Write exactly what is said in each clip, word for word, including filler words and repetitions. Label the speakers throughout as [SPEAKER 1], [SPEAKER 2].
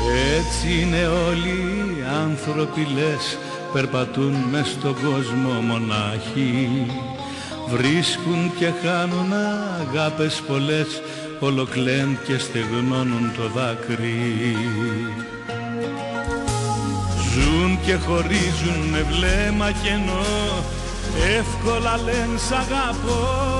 [SPEAKER 1] Έτσι είναι όλοι οι άνθρωποι λες, περπατούν μες στον κόσμο μονάχοι. Βρίσκουν και χάνουν αγάπες πολλές, ολοκλέν και στεγνώνουν το δάκρυ. Ζουν και χωρίζουν με βλέμμα κενό, εύκολα λένε σ' αγαπώ.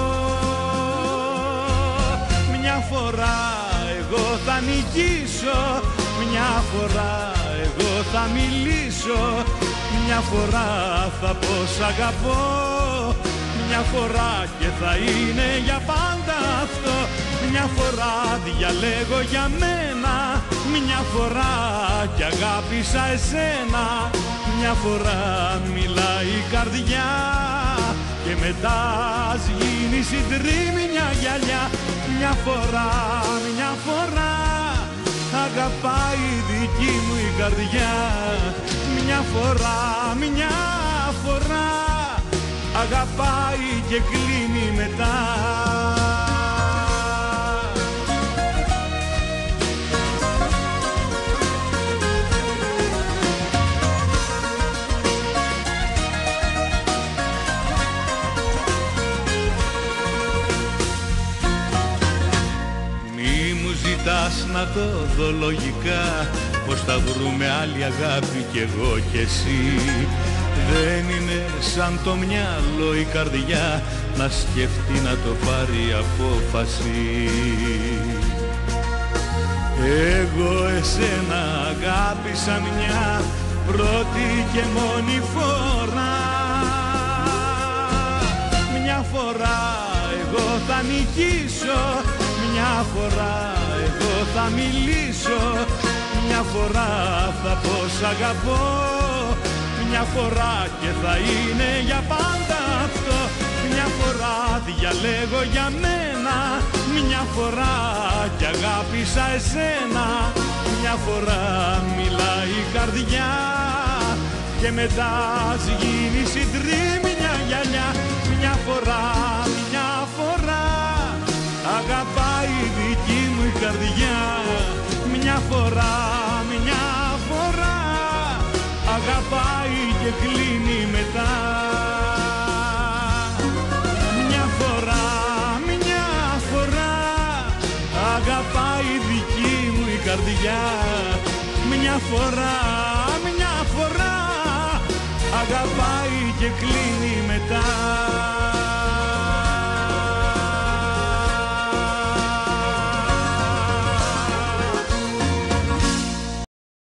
[SPEAKER 1] Μια φορά εγώ θα νικήσω, μια φορά εγώ θα μιλήσω, μια φορά θα πω σ' αγαπώ, μια φορά και θα είναι για πάντα αυτό. Μια φορά διαλέγω για μένα, μια φορά κι αγάπησα εσένα. Μια φορά μιλάει η καρδιά και μετά γίνει συντρίμμη μια γυαλιά. Μια φορά, μια φορά αγαπάει η δική μου η καρδιά. Μια φορά, μια φορά αγαπάει και κλείνει μετά. Να το δω λογικά, πως θα βρούμε άλλη αγάπη κι εγώ κι εσύ. Δεν είναι σαν το μυαλό η καρδιά να σκεφτεί να το πάρει απόφαση. Εγώ εσένα αγάπησα μια πρώτη και μόνη φορά. Μια φορά εγώ θα νικήσω, μια φορά εγώ θα μιλήσω, μια φορά θα πω σ' αγαπώ, μια φορά και θα είναι για πάντα αυτό. Μια φορά διαλέγω για μένα, μια φορά κι αγάπησα εσένα. Μια φορά μιλάει η καρδιά και μετά γίνει συντρίμμη μια γυαλιά. Μια φορά, μια φορά αγαπάει η δική μου η καρδιά. Μια φορά, μια φορά αγαπάει και κλείνει μετά. Μια φορά, μια φορά αγαπάει η δική μου η καρδιά. Μια φορά, μια φορά αγαπάει και κλείνει μετά.